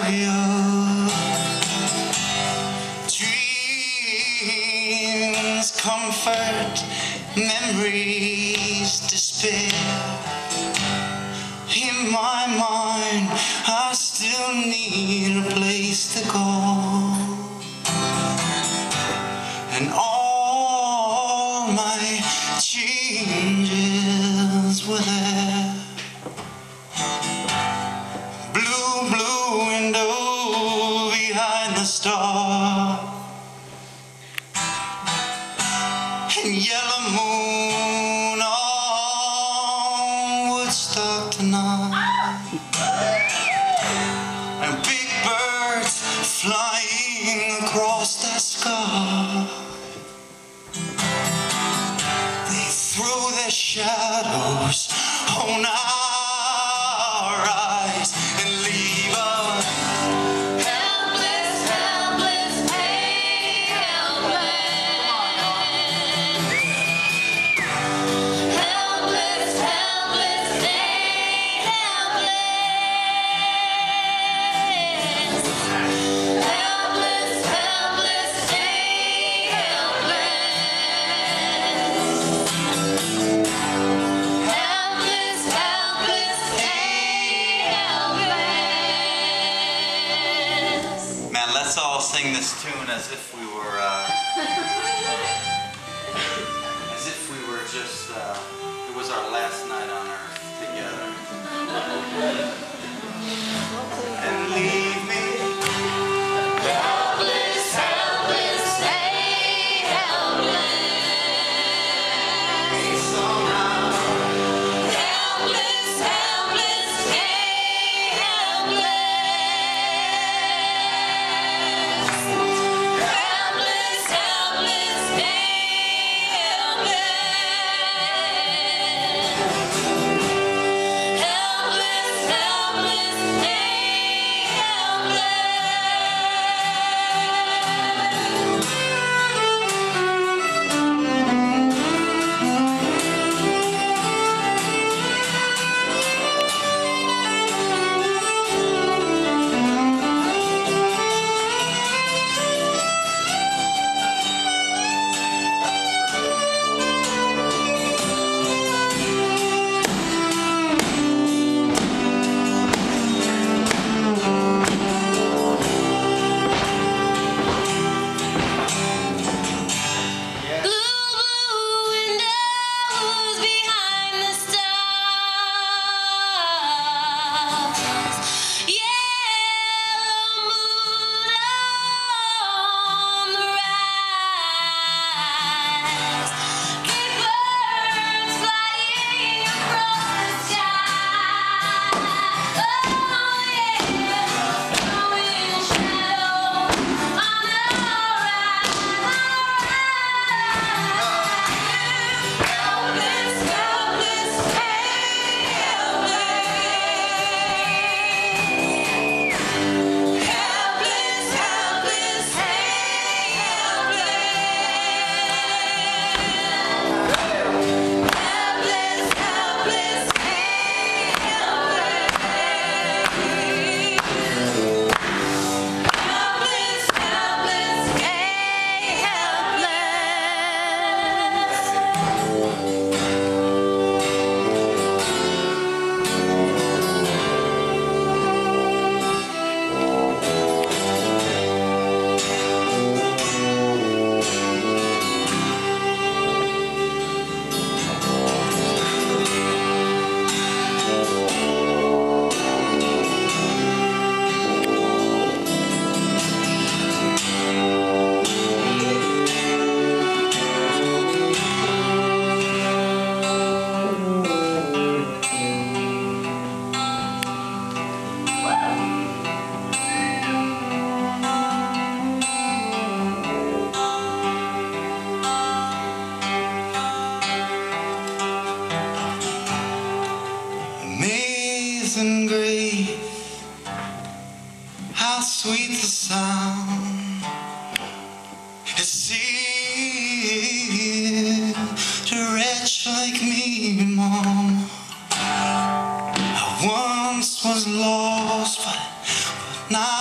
you. Dreams, comfort, memories, despair. In my mind, I still need a place to go. And all my changes were there. Blue, blue window behind the star, and yellow moon on Woodstock tonight, and big birds flying across the sky. They throw their shadows on our eyes and leave us helpless, helpless, hey, helpless. Helpless, helpless, hey, helpless. Helpless, helpless, hey, helpless. Helpless, helpless, hey, helpless. Man, let's all sing this tune as if we were just, it was our last night on earth together. And leave me helpless, helpless, hey, helpless. Somehow. Helpless, helpless, hey, helpless. Helpless, helpless, hey, helpless. Helpless, helpless, hey, Amazing grace, how sweet the sound. It seemed to a wretch like me, Mom. I once was lost, but now